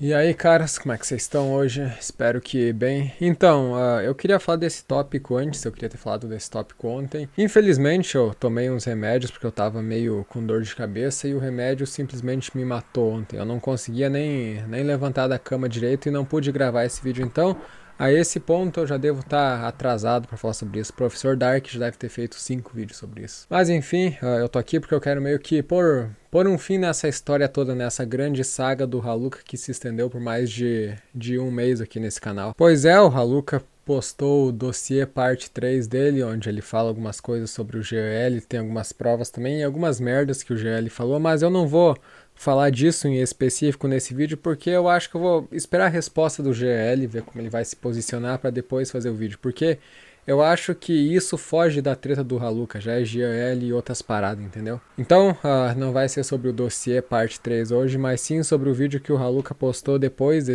E aí, caras, como é que vocês estão hoje? Espero que bem. Então, eu queria falar desse tópico antes, eu queria ter falado desse tópico ontem. Infelizmente, eu tomei uns remédios porque eu tava meio com dor de cabeça e o remédio simplesmente me matou ontem. Eu não conseguia nem levantar da cama direito e não pude gravar esse vídeo, então a esse ponto eu já devo estar atrasado para falar sobre isso. O professor Dark já deve ter feito 5 vídeos sobre isso. Mas enfim, eu tô aqui porque eu quero meio que pôr um fim nessa história toda, nessa grande saga do Haluka que se estendeu por mais de um mês aqui nesse canal. Pois é, o Haluka postou o dossiê parte 3 dele, onde ele fala algumas coisas sobre o GL, tem algumas provas também e algumas merdas que o GL falou, mas eu não vou falar disso em específico nesse vídeo porque eu acho que eu vou esperar a resposta do GL, ver como ele vai se posicionar para depois fazer o vídeo, porque eu acho que isso foge da treta do Haluka, já é GL e outras paradas, entendeu? Então, não vai ser sobre o dossiê parte 3 hoje, mas sim sobre o vídeo que o Haluka postou depois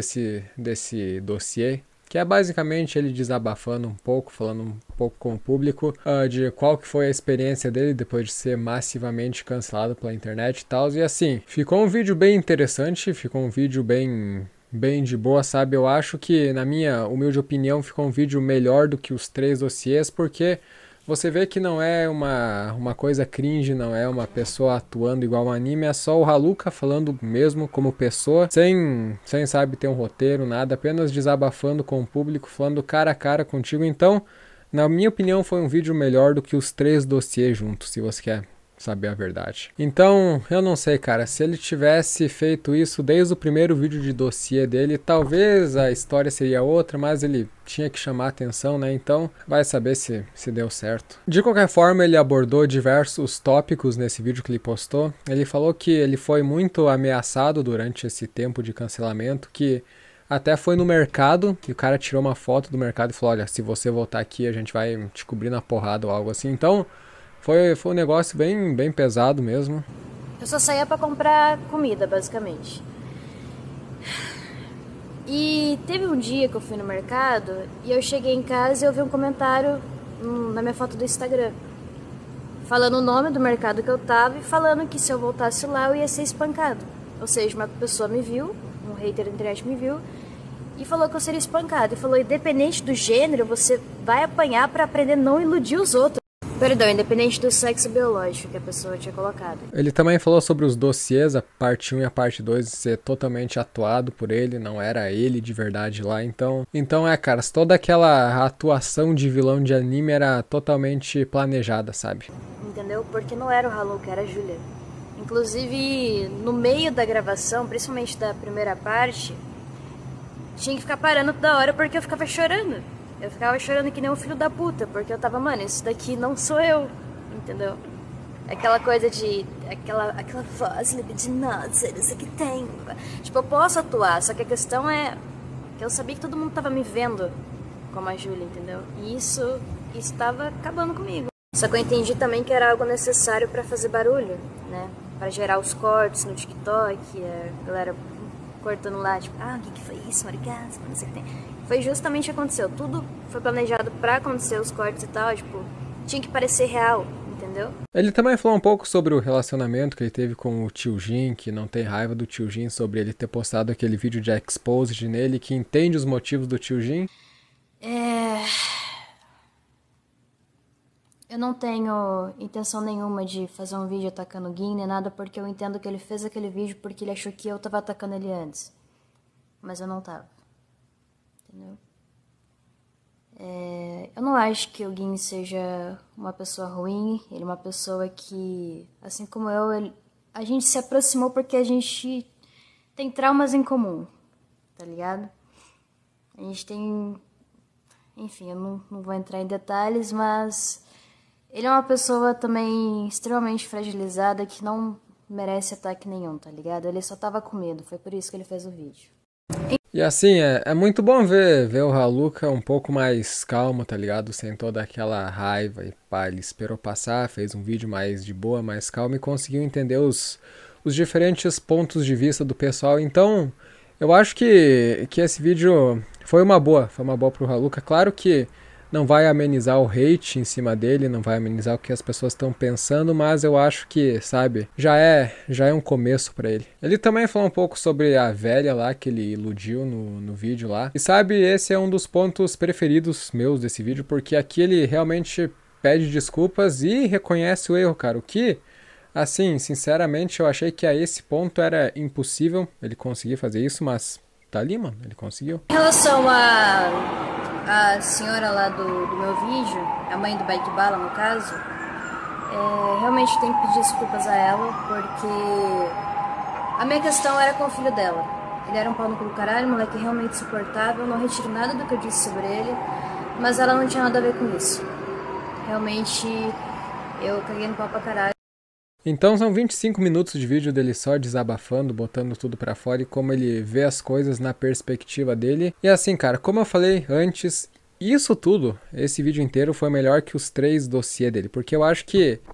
desse dossiê, que é basicamente ele desabafando um pouco, falando um pouco com o público de qual que foi a experiência dele depois de ser massivamente cancelado pela internet e tal. E assim, ficou um vídeo bem interessante, ficou um vídeo bem de boa, sabe? Eu acho que, na minha humilde opinião, ficou um vídeo melhor do que os 3 dossiês, porque você vê que não é uma coisa cringe, não é uma pessoa atuando igual um anime, é só o Haluka falando mesmo como pessoa, sem sabe, ter um roteiro, nada, apenas desabafando com o público, falando cara a cara contigo. Então, na minha opinião, foi um vídeo melhor do que os 3 dossiês juntos, se você quer saber a verdade. Então, eu não sei, cara, se ele tivesse feito isso desde o primeiro vídeo de dossiê dele, talvez a história seria outra, mas ele tinha que chamar atenção, né? Então, vai saber se deu certo. De qualquer forma, ele abordou diversos tópicos nesse vídeo que ele postou. Ele falou que ele foi muito ameaçado durante esse tempo de cancelamento, que até foi no mercado, e o cara tirou uma foto do mercado e falou, olha, se você voltar aqui, a gente vai te cobrir na porrada ou algo assim. Então, foi um negócio bem pesado mesmo. Eu só saía pra comprar comida, basicamente. E teve um dia que eu fui no mercado e eu cheguei em casa e eu vi um comentário na minha foto do Instagram, falando o nome do mercado que eu tava e falando que se eu voltasse lá eu ia ser espancado. Ou seja, uma pessoa me viu, um hater da internet me viu e falou que eu seria espancado. E falou, independente do gênero, você vai apanhar pra aprender a não iludir os outros. Perdão, independente do sexo biológico que a pessoa tinha colocado. Ele também falou sobre os dossiês, a parte 1 e a parte 2 ser totalmente atuado por ele, não era ele de verdade lá, então cara, toda aquela atuação de vilão de anime era totalmente planejada, sabe? Entendeu? Porque não era o Haluka, era a Julia. Inclusive, no meio da gravação, principalmente da primeira parte, tinha que ficar parando toda hora porque eu ficava chorando. Eu ficava chorando que nem um filho da puta, porque eu tava, mano, isso daqui não sou eu, entendeu? Aquela coisa de... Aquela voz libidinosa, isso que tem. Tipo, eu posso atuar, só que a questão é que eu sabia que todo mundo tava me vendo como a Júlia, entendeu? E isso tava acabando comigo. Só que eu entendi também que era algo necessário pra fazer barulho, né? Pra gerar os cortes no TikTok, a galera cortando lá, tipo, o que foi isso, orgasmo, não sei o que tem. Foi justamente o que aconteceu, tudo foi planejado pra acontecer, os cortes e tal, tipo, tinha que parecer real, entendeu? Ele também falou um pouco sobre o relacionamento que ele teve com o Tio Jin, que não tem raiva do Tio Jin, sobre ele ter postado aquele vídeo de exposed nele, que entende os motivos do Tio Jin. Eu não tenho intenção nenhuma de fazer um vídeo atacando o Gin, nem nada, porque eu entendo que ele fez aquele vídeo porque ele achou que eu tava atacando ele antes. Mas eu não tava. Entendeu? Eu não acho que o Gin seja uma pessoa ruim. Ele é uma pessoa que, assim como eu, a gente se aproximou porque a gente tem traumas em comum, tá ligado? A gente tem... Enfim, eu não vou entrar em detalhes, mas... Ele é uma pessoa também extremamente fragilizada que não merece ataque nenhum, tá ligado? Ele só tava com medo, foi por isso que ele fez o vídeo. E assim, é muito bom ver o Haluka um pouco mais calmo, tá ligado? Sem toda aquela raiva e pá, ele esperou passar, fez um vídeo mais de boa, mais calmo e conseguiu entender os diferentes pontos de vista do pessoal. Então, eu acho que esse vídeo foi uma boa pro Haluka. Claro que não vai amenizar o hate em cima dele, não vai amenizar o que as pessoas estão pensando, mas eu acho que, sabe, já é um começo pra ele. Ele também falou um pouco sobre a velha lá que ele iludiu no vídeo lá. E sabe, esse é um dos pontos preferidos meus desse vídeo, porque aqui ele realmente pede desculpas e reconhece o erro, cara. O que, assim, sinceramente, eu achei que a esse ponto era impossível ele conseguir fazer isso, mas tá ali, mano, ele conseguiu. Em relação a senhora lá do meu vídeo, a mãe do Bike Bala no caso, realmente tem que pedir desculpas a ela, porque a minha questão era com o filho dela. Ele era um pau no cu do caralho, moleque realmente insuportável, não retiro nada do que eu disse sobre ele, mas ela não tinha nada a ver com isso. Realmente, eu caguei no pau pra caralho. Então são 25 minutos de vídeo dele só desabafando, botando tudo pra fora e como ele vê as coisas na perspectiva dele. E assim, cara, como eu falei antes, isso tudo, esse vídeo inteiro foi melhor que os 3 dossiês dele, porque eu acho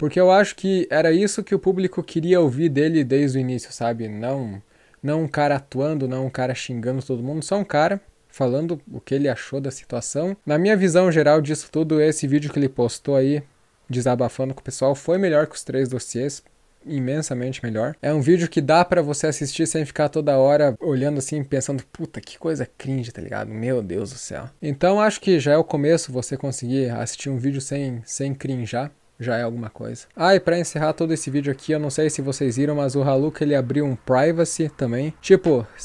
que era isso que o público queria ouvir dele desde o início, sabe? Não um cara atuando, não um cara xingando todo mundo, só um cara falando o que ele achou da situação. Na minha visão geral disso tudo, esse vídeo que ele postou aí, desabafando com o pessoal, foi melhor que os 3 dossiês, imensamente melhor. É um vídeo que dá pra você assistir sem ficar toda hora olhando assim, pensando, puta, que coisa cringe, tá ligado? Meu Deus do céu. Então acho que já é o começo, você conseguir assistir um vídeo sem crinjar. Já é alguma coisa. Ah, e pra encerrar todo esse vídeo aqui, eu não sei se vocês viram, mas o Haluka, ele abriu um privacy também. Tipo, R$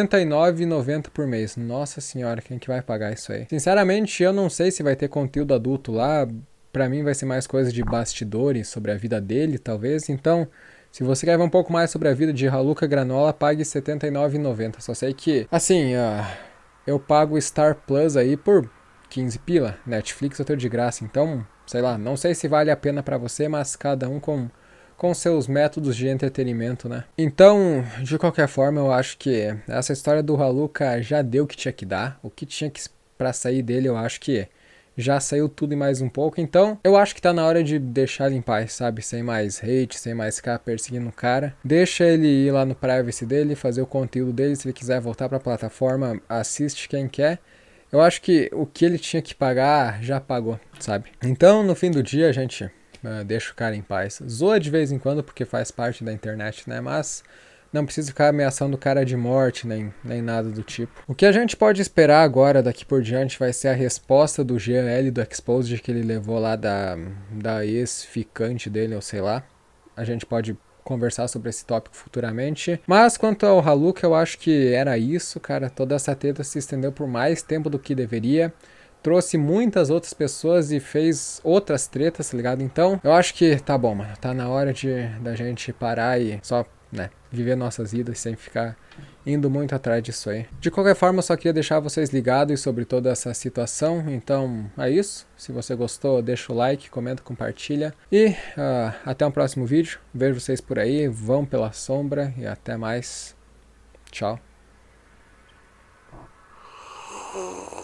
79,90 por mês. Nossa senhora, quem que vai pagar isso aí? Sinceramente, eu não sei se vai ter conteúdo adulto lá. Pra mim vai ser mais coisa de bastidores sobre a vida dele, talvez. Então, se você quer ver um pouco mais sobre a vida de Haluka Granola, pague R$ 79,90. Só sei que, assim, eu pago Star Plus aí por 15 pila. Netflix eu tenho de graça, então, sei lá, não sei se vale a pena pra você, mas cada um com seus métodos de entretenimento, né? Então, de qualquer forma, eu acho que essa história do Haluka já deu o que tinha que dar. O que tinha que pra sair dele, eu acho que já saiu tudo e mais um pouco, então eu acho que tá na hora de deixar ele em paz, sabe? Sem mais hate, sem mais ficar perseguindo o cara. Deixa ele ir lá no privacy dele, fazer o conteúdo dele, se ele quiser voltar pra plataforma, assiste quem quer. Eu acho que o que ele tinha que pagar, já pagou, sabe? Então, no fim do dia, a gente deixa o cara em paz. Zoa de vez em quando, porque faz parte da internet, né? Mas não precisa ficar ameaçando o cara de morte, nem nada do tipo. O que a gente pode esperar agora, daqui por diante, vai ser a resposta do GL do Exposed que ele levou lá da ex-ficante dele, ou sei lá. A gente pode conversar sobre esse tópico futuramente. Mas quanto ao Haluka, eu acho que era isso, cara. Toda essa treta se estendeu por mais tempo do que deveria. Trouxe muitas outras pessoas e fez outras tretas, tá ligado? Então, eu acho que tá bom, mano. Tá na hora da gente parar e só, né, viver nossas vidas sem ficar indo muito atrás disso aí. De qualquer forma, eu só queria deixar vocês ligados sobre toda essa situação. Então, é isso. Se você gostou, deixa o like, comenta, compartilha. E até um próximo vídeo. Vejo vocês por aí. Vão pela sombra e até mais. Tchau.